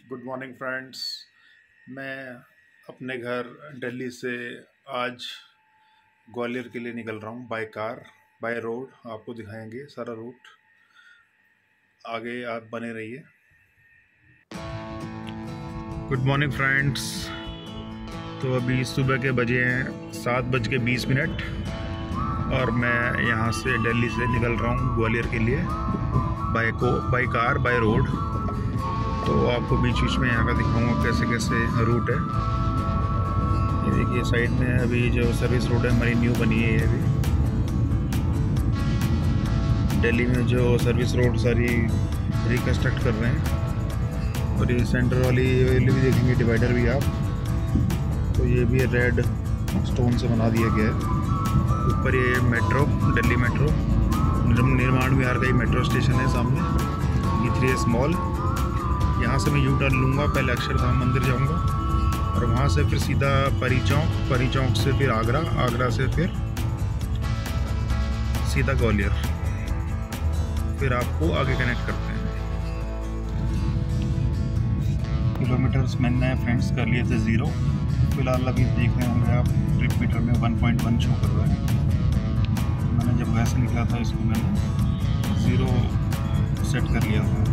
Good morning friends. मैं अपने घर दिल्ली से आज ग्वालियर के लिए निकल रहा हूँ बाय कार बाय रोड। आपको दिखाएंगे सारा रूट, आगे आप बने रहिए। Good morning friends. तो अभी सुबह के बजे हैं 7:20 और मैं यहाँ से दिल्ली से निकल रहा हूँ ग्वालियर के लिए बाय कार बाय रोड। तो आपको बीच बीच में यहाँ का दिखाऊंगा कैसे कैसे रूट है। ये देखिए साइड में अभी जो सर्विस रोड है हमारी न्यू बनी है। अभी दिल्ली में जो सर्विस रोड सारी रिकन्स्ट्रक्ट कर रहे हैं। और ये सेंटर वाली भी देखेंगे डिवाइडर भी आप। तो ये भी रेड स्टोन से बना दिया गया है। ऊपर ये मेट्रो, दिल्ली मेट्रो निर्माण विहार का ही मेट्रो स्टेशन है सामने, E3S मॉल। यहाँ से मैं यू टर्न लूँगा, पहले अक्षरधाम मंदिर जाऊँगा और वहाँ से फिर सीधा परी चौक से फिर आगरा से फिर सीधा ग्वालियर, फिर आपको आगे कनेक्ट करते हैं। किलोमीटर्स मैंने फ्रेंड्स कर लिए थे 0। फिलहाल अभी देख रहे होंगे आप ट्रिप मीटर में 1.1 शो कर रहा है। मैंने जब घर से निकला था इसको मैंने 0 सेट कर लिया था।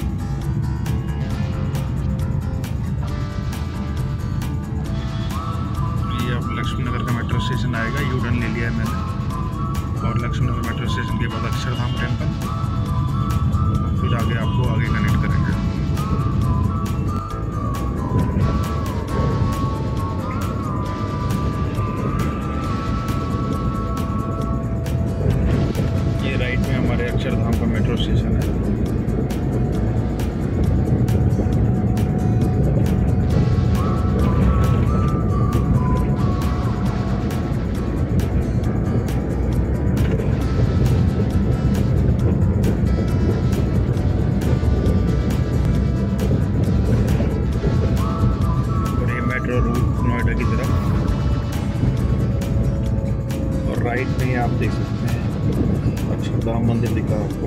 लक्ष्मी नगर का मेट्रो स्टेशन आएगा, यू टर्न ले लिया है मैंने। और लक्ष्मी नगर मेट्रो स्टेशन के बाद अक्षरधाम टेम्पल, फिर आगे आपको आगे कनेक्ट करेंगे। ये राइट में हमारे अक्षरधाम का मेट्रो स्टेशन है। नोएडा की तरफ, और राइट में आप देख सकते हैं अक्षरधाम मंदिर दिखा आपको।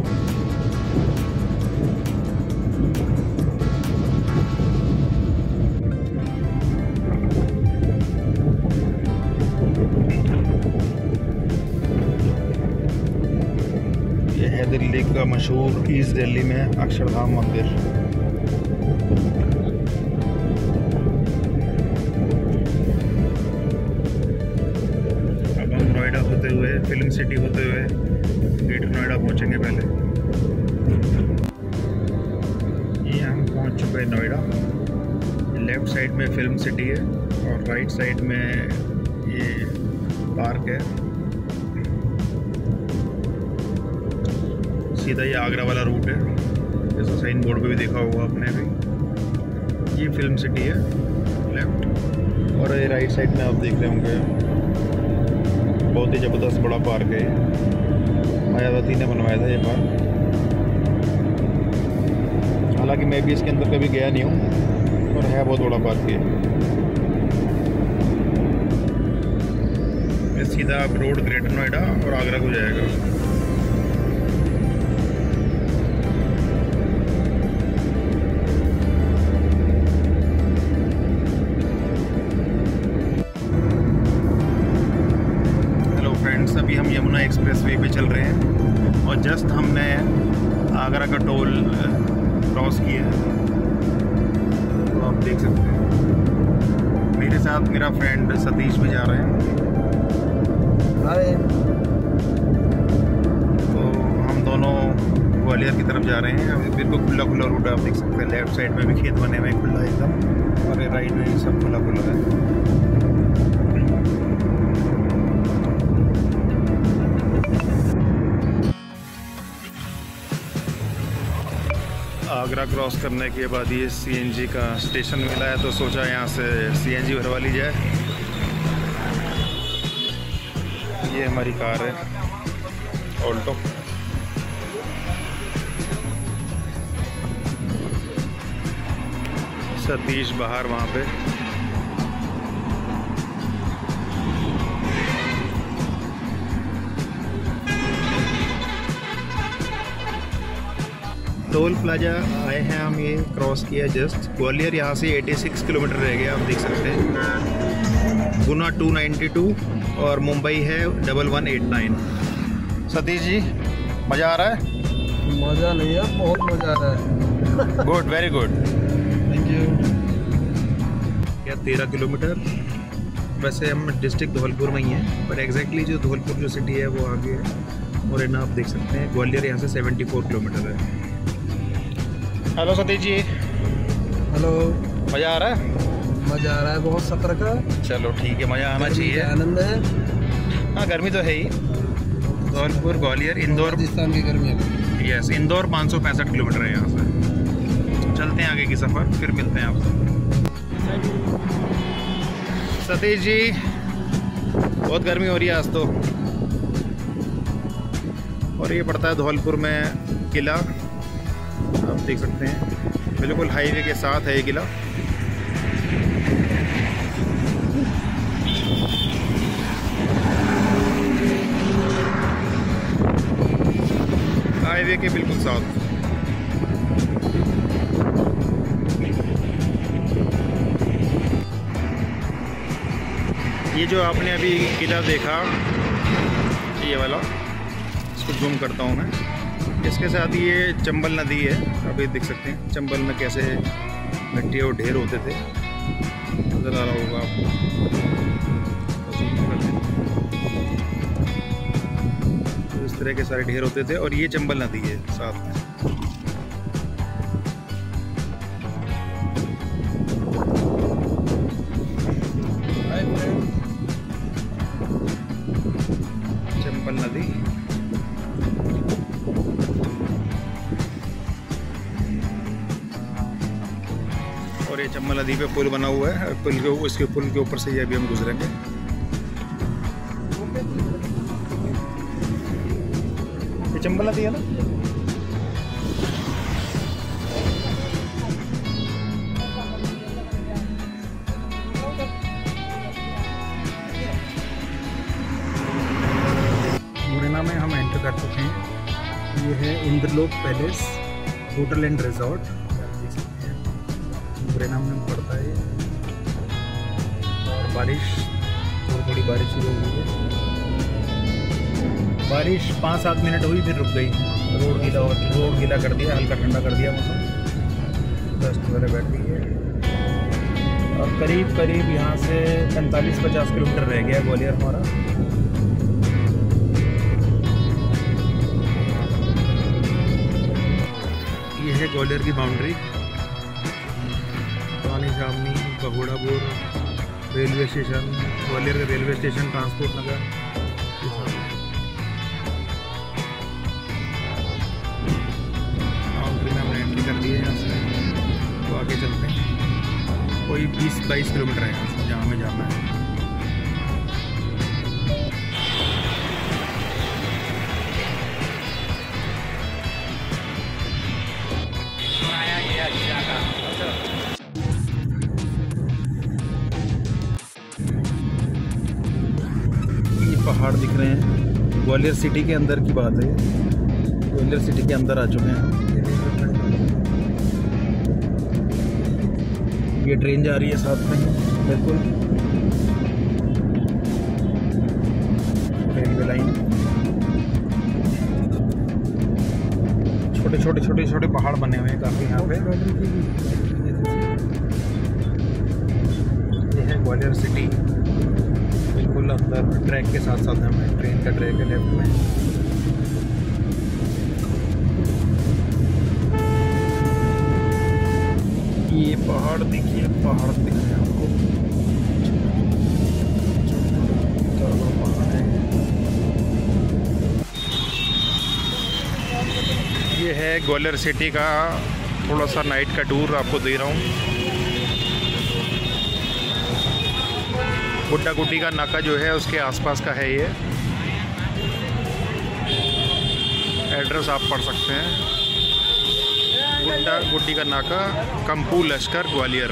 यह है दिल्ली का मशहूर ईस्ट दिल्ली में अक्षरधाम मंदिर। होते हुए फिल्म सिटी होते हुए ग्रेटर नोएडा पहुंचेंगे पहले। ये हम पहुंच चुके हैं नोएडा। लेफ्ट साइड में फिल्म सिटी है और राइट साइड में ये पार्क है। सीधा ये आगरा वाला रूट है, जैसा साइन बोर्ड पे भी देखा होगा आपने भी। ये फिल्म सिटी है लेफ्ट, और ये राइट साइड में आप देख रहे होंगे बहुत ही ज़बरदस्त बड़ा पार्क है। मायावती ने बनवाया था ये पार्क। हालांकि मैं भी इसके अंदर कभी गया नहीं हूँ, और है बहुत बड़ा पार्क ये। सीधा आप रोड ग्रेटर नोएडा और आगरा को जाएगा। अभी हम यमुना एक्सप्रेसवे पे चल रहे हैं और जस्ट हमने आगरा का टोल क्रॉस किया है। तो आप देख सकते हैं मेरे साथ मेरा फ्रेंड सतीश भी जा रहे हैं। तो हम दोनों ग्वालियर की तरफ जा रहे हैं। अभी बिल्कुल खुला रूट है, आप देख सकते हैं। लेफ्ट साइड में भी खेत बने हुए खुला एकदम, और राइट में भी सब खुला है। आगरा क्रॉस करने के बाद ये CNG का स्टेशन मिला है, तो सोचा यहाँ से CNG भरवा ली जाए। ये हमारी कार है ऑल्टो। सतीश बाहर वहाँ पे। टोल प्लाजा आए हैं हम, ये क्रॉस किया जस्ट। ग्वालियर यहाँ से 86 किलोमीटर रह गया, आप देख सकते हैं। गुना 292 और मुंबई है 1189। सतीश जी मज़ा आ रहा है? मज़ा नहीं है, बहुत मज़ा आ रहा है। Good, very good, thank you. क्या 13 किलोमीटर। वैसे हम डिस्ट्रिक्ट धौलपुर में ही हैं, पर एग्जैक्टली जो धौलपुर जो सिटी है वो आगे है। और इन्हें आप देख सकते हैं ग्वालियर यहाँ से 74 किलोमीटर है। हेलो सतीश जी। हेलो। मज़ा आ रहा है? मज़ा आ रहा है, बहुत सफ़र का। चलो ठीक है, मज़ा आना चाहिए। आनंद है। हाँ, गर्मी तो है ही। धौलपुर, ग्वालियर, इंदौर, राजस्थान की गर्मी है। यस, इंदौर 565 किलोमीटर है यहाँ से। चलते हैं आगे की सफ़र, फिर मिलते हैं आपसे। सतीश जी बहुत गर्मी हो रही है आज तो। और ये पड़ता है धौलपुर में किला, आप देख सकते हैं बिल्कुल हाईवे के साथ है ये किला। हाईवे के बिल्कुल साथ। ये जो आपने अभी किला देखा, ये वाला, इसको जूम करता हूँ मैं। इसके साथ ये चंबल नदी है, अभी देख सकते हैं चंबल में कैसे मिट्टी और ढेर होते थे, नज़र आ रहा होगा आपको। तो इस तरह के सारे ढेर होते थे और ये चंबल नदी है साथ में। चंबल नदी, और ये चंबल नदी पे पुल बना हुआ है। इसके पुल के ऊपर से ये अभी हम गुजरेंगे। ये चंबल नदी है ना? मुरैना में हम एंटर कर चुके हैं। ये है Indralok palace hotel and resort, Morena में पड़ता है। और बारिश, थोड़ी बारिश शुरू हो गई है। बारिश 5-7 मिनट हुई, फिर रुक गई। रोड गीला कर दिया, हल्का ठंडा कर दिया मौसम। डस्ट वगैरह बैठ गई है। और करीब करीब यहाँ से 45-50 किलोमीटर रह गया ग्वालियर हमारा। ये है ग्वालियर की बाउंड्री। जामनी, बघोड़ापुर रेलवे स्टेशन, ग्वालियर का railway station, transport Nagar. Boundary में हमने एंट्री कर दी है यहाँ से। तो आगे चलते हैं, कोई 20-22 किलोमीटर है यहाँ से जहाँ हमें जाना है। पहाड़ दिख रहे हैं, ग्वालियर सिटी के अंदर की बात है। ग्वालियर सिटी के अंदर आ चुके हैं। ये ट्रेन जा रही है साथ में, बिल्कुल रेलवे लाइन। छोटे पहाड़ बने हुए हैं काफ़ी यहाँ पे। ये है ग्वालियर सिटी, बिल्कुल अंदर ट्रैक के साथ साथ हमें ट्रेन का ट्रैक है लेफ्ट में। ये पहाड़ देखिए, पहाड़ दिख रहे हैं आपको, पहाड़ है। ये है ग्वालियर सिटी का थोड़ा सा नाइट का टूर आपको दे रहा हूँ। गुड्डा गुड्डी का नाका जो है उसके आसपास का है ये। एड्रेस आप पढ़ सकते हैं, गुड्डा गुड्डी का नाका, कंपू लश्कर, ग्वालियर।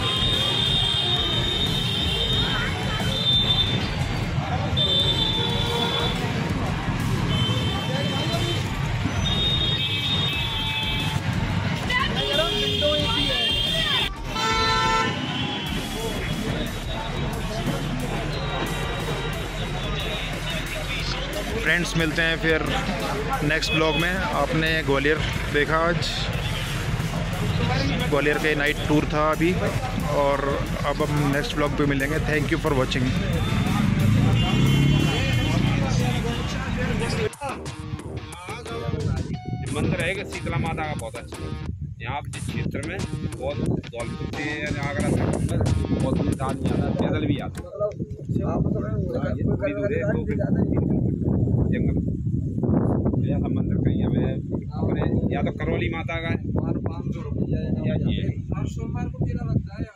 फ्रेंड्स मिलते हैं फिर नेक्स्ट ब्लॉग में। आपने ग्वालियर देखा, आज ग्वालियर का नाइट टूर था अभी, और अब हम नेक्स्ट ब्लॉग पे मिलेंगे। Thank you for watching. मंदिर है कि शीतला माता का बहुत अच्छा है। यहाँ जिस क्षेत्र में बहुत दौलतपुर से आगरा तक बहुत दूर आदमी आता है, पैदल भी आता है। थोड़ी दूर है, 2 किलोमीटर जंगल। ऐसा मंदिर कहीं हमें या तो करौली माता का है, 500 रुपया, या ये सोमवार को मेला लगता है।